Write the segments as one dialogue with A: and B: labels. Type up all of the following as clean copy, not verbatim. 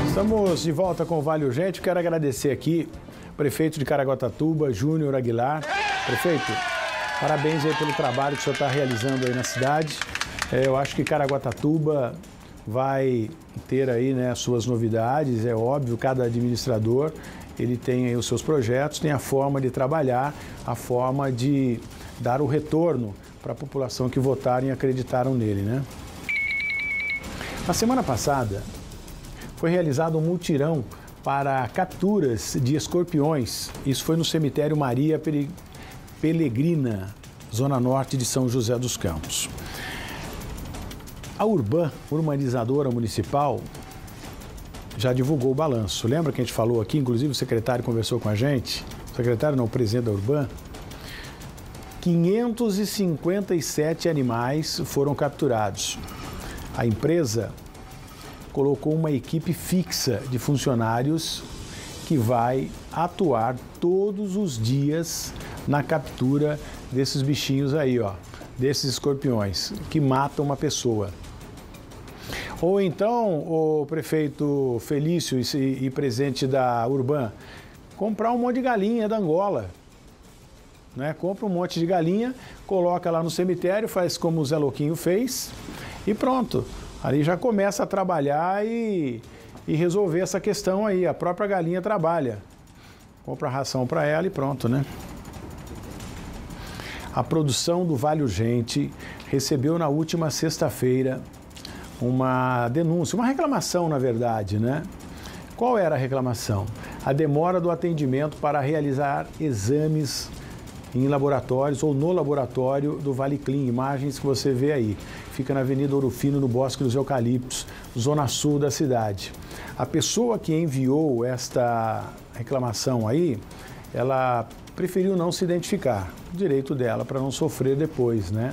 A: Estamos de volta com o Vale Urgente. Quero agradecer aqui o prefeito de Caraguatatuba, Júnior Aguilar. Prefeito, parabéns aí pelo trabalho que o senhor está realizando aí na cidade. Eu acho que Caraguatatuba vai ter aí, né, suas novidades, é óbvio, cada administrador ele tem aí os seus projetos, tem a forma de trabalhar, a forma de dar o retorno para a população que votaram e acreditaram nele, né? Na semana passada, foi realizado um mutirão para capturas de escorpiões. Isso foi no cemitério Maria Pelegrina, zona norte de São José dos Campos. A urbanizadora municipal, já divulgou o balanço. Lembra que a gente falou aqui, inclusive o secretário conversou com a gente? O secretário não, o presidente da Urban. 557 animais foram capturados. A empresa colocou uma equipe fixa de funcionários que vai atuar todos os dias na captura desses bichinhos aí, ó, desses escorpiões que matam uma pessoa. Ou então, o prefeito Felício e presidente da Urban, comprar um monte de galinha da Angola, né? Compra um monte de galinha, coloca lá no cemitério, faz como o Zé Louquinho fez e pronto. Ali já começa a trabalhar e resolver essa questão aí. A própria galinha trabalha. Compra ração para ela e pronto, né? A produção do Vale Urgente recebeu na última sexta-feira uma denúncia, uma reclamação, na verdade, né? Qual era a reclamação? A demora do atendimento para realizar exames em laboratórios ou no laboratório do Vale Clean, imagens que você vê aí. Fica na Avenida Ouro Fino, no Bosque dos Eucaliptos, zona sul da cidade. A pessoa que enviou esta reclamação aí, ela preferiu não se identificar, o direito dela para não sofrer depois, né?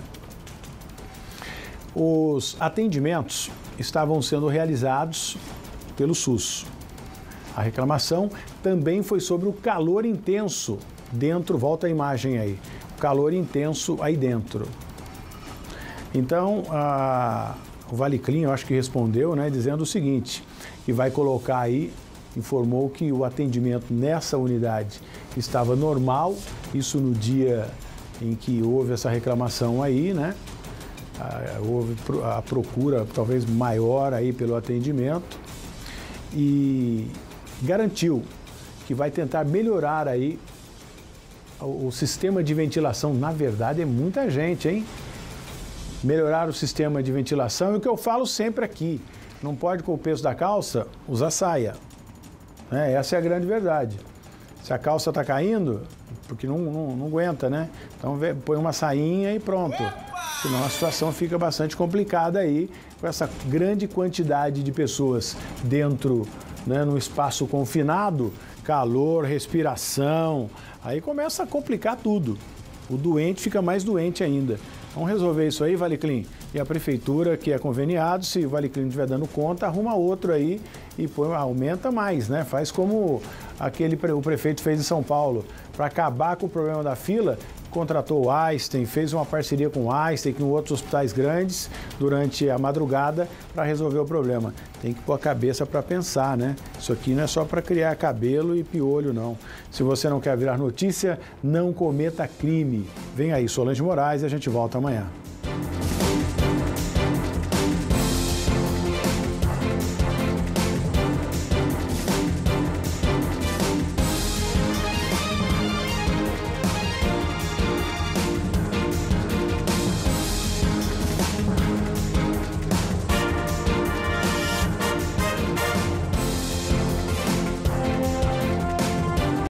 A: Os atendimentos estavam sendo realizados pelo SUS. A reclamação também foi sobre o calor intenso dentro, volta a imagem aí, o calor intenso aí dentro. Então, o Vale Clean, eu acho que respondeu, né, dizendo o seguinte, que vai colocar aí, informou que o atendimento nessa unidade estava normal, isso no dia em que houve essa reclamação aí, né, houve a procura talvez maior aí pelo atendimento e garantiu que vai tentar melhorar aí o sistema de ventilação. Na verdade, é muita gente, hein? Melhorar o sistema de ventilação e o que eu falo sempre aqui, não pode com o peso da calça usar saia, né? Essa é a grande verdade. Se a calça está caindo, porque não aguenta, né? Então põe uma sainha e pronto. Senão a situação fica bastante complicada aí, com essa grande quantidade de pessoas dentro, né, num espaço confinado, calor, respiração, aí começa a complicar tudo. O doente fica mais doente ainda. Vamos resolver isso aí, Vale Clean. E a prefeitura, que é conveniado, se o Vale Clean não estiver dando conta, arruma outro aí e aumenta mais, né? Faz como o prefeito fez em São Paulo, para acabar com o problema da fila, contratou o Einstein, fez uma parceria com o Einstein, com outros hospitais grandes, durante a madrugada, para resolver o problema. Tem que pôr a cabeça para pensar, né? Isso aqui não é só para criar cabelo e piolho, não. Se você não quer virar notícia, não cometa crime. Vem aí, Solange Moraes, e a gente volta amanhã.